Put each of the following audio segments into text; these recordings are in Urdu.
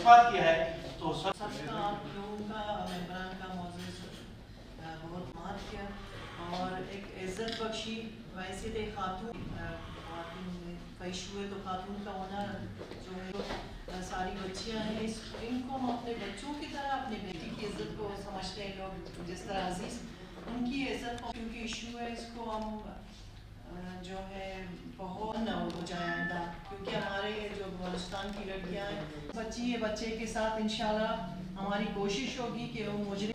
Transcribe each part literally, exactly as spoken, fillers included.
استفاد کیا ہے تو سب کا آپ لوگوں کا ممبران کا معزز بہت مات کیا اور ایک عزت بخشی ویسے تو خاتون خواتین پیش ہوئے تو خاتون کا ہونا جو ہے ساری بچیاں ہیں اس ان کو ہم اپنے بچوں کی طرح اپنے بیٹی کی عزت کو سمجھتے ہیں لوگ جس طرح عزیز ان کی عزت کیونکہ ایشو ہے اس کو ہم جو ہے بہت نہ ہو جائے آئندہ کیونکہ ہمارے جو بلوچستان کی لڑکیاں ہیں بچی ہے بچے کے ساتھ انشاءاللہ ہماری کوشش ہوگی کہ وہ مجرم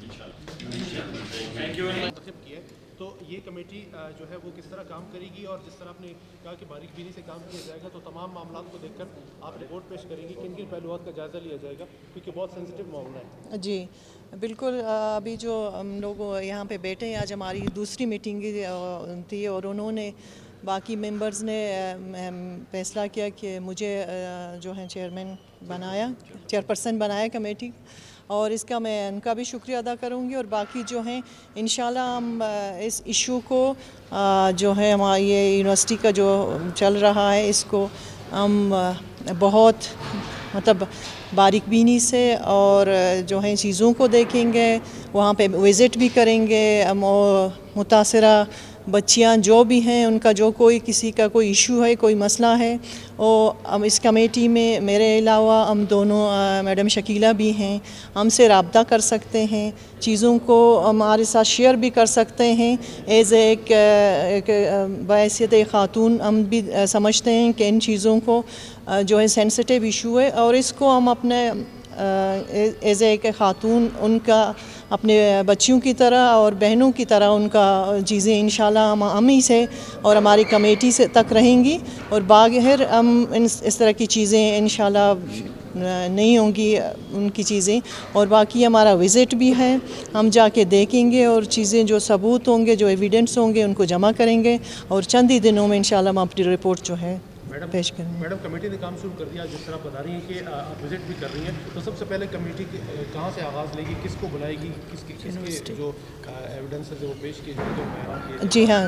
منتخب کیا ہے تو یہ کمیٹی جو ہے وہ کس طرح کام کرے گی اور جس طرح آپ نے کہا کہ باریک بینی سے کام کیا جائے گا تو تمام معاملات کو دیکھ کر آپ رپورٹ پیش کریں گی کن کن پہلوؤں کا جائزہ لیا جائے گا کیونکہ بہت سینسٹیو معاملہ ہے؟ جی بالکل ابھی جو ہم لوگ یہاں پہ بیٹھے ہیں آج ہماری دوسری میٹنگ تھی اور انہوں نے باقی ممبرز نے فیصلہ کیا کہ مجھے جو ہے چیئرمین بنایا چیئر پرسن بنایا کمیٹی اور اس کا میں ان کا بھی شکریہ ادا کروں گی اور باقی جو ہیں انشاءاللہ ہم اس ایشو کو جو ہے ہماری یہ یونیورسٹی کا جو چل رہا ہے اس کو ہم بہت مطلب باریک بینی سے اور جو ہیں چیزوں کو دیکھیں گے وہاں پہ وزٹ بھی کریں گے متاثرہ بچیاں جو بھی ہیں ان کا جو کوئی کسی کا کوئی ایشو ہے کوئی مسئلہ ہے وہ ہم اس کمیٹی میں میرے علاوہ ہم دونوں میڈم شکیلہ بھی ہیں ہم سے رابطہ کر سکتے ہیں چیزوں کو ہمارے ساتھ شیئر بھی کر سکتے ہیں ایز ایک بحیثیت خاتون ہم بھی سمجھتے ہیں کہ ان چیزوں کو جو ہے سینسٹیو ایشو ہے اور اس کو ہم اپنے ایز ایک خاتون ان کا اپنے بچیوں کی طرح اور بہنوں کی طرح ان کا چیزیں انشاءاللہ ہم ہم ہی سے اور ہماری کمیٹی سے تک رہیں گی اور باہر ہم اس طرح کی چیزیں انشاءاللہ نہیں ہوں گی ان کی چیزیں اور باقی ہمارا وزٹ بھی ہے ہم جا کے دیکھیں گے اور چیزیں جو ثبوت ہوں گے جو ایویڈنس ہوں گے ان کو جمع کریں گے اور چند ہی دنوں میں انشاءاللہ ہم اپنی رپورٹ جو ہے پیش کریں گے۔ میڈم کمیٹی نے کام شروع کر دیا جس طرح بتا رہی ہیں کہ آپ وزٹ بھی کر رہی ہیں تو سب سے پہلے کمیٹی کہاں سے آغاز لے گی کس کو بلائے گی کس کی کس کے جو ایویڈنس ہے وہ پیش کیے جائیں؟ جی ہاں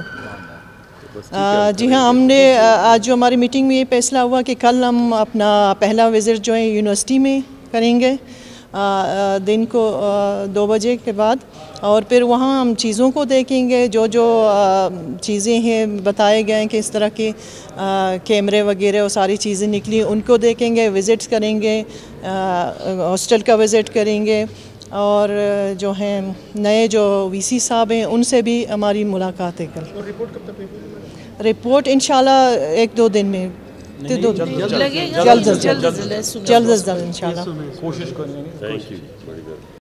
جی ہاں ہم نے آج جو ہماری میٹنگ میں یہ فیصلہ ہوا کہ کل ہم اپنا پہلا وزٹ جو ہے یونیورسٹی میں کریں گے دن کو دو بجے کے بعد اور پھر وہاں ہم چیزوں کو دیکھیں گے جو جو چیزیں ہیں بتائے گئے ہیں کہ اس طرح کے کیمرے وغیرہ وہ ساری چیزیں نکلی ان کو دیکھیں گے وزٹس کریں گے ہاسٹل کا وزٹ کریں گے اور جو ہیں نئے جو وی سی صاحب ہیں ان سے بھی ہماری ملاقات ہے کل رپورٹ انشاءاللہ ایک دو دن میں جلد جلد جلد جلد انشاءاللہ کوشش کریں گے۔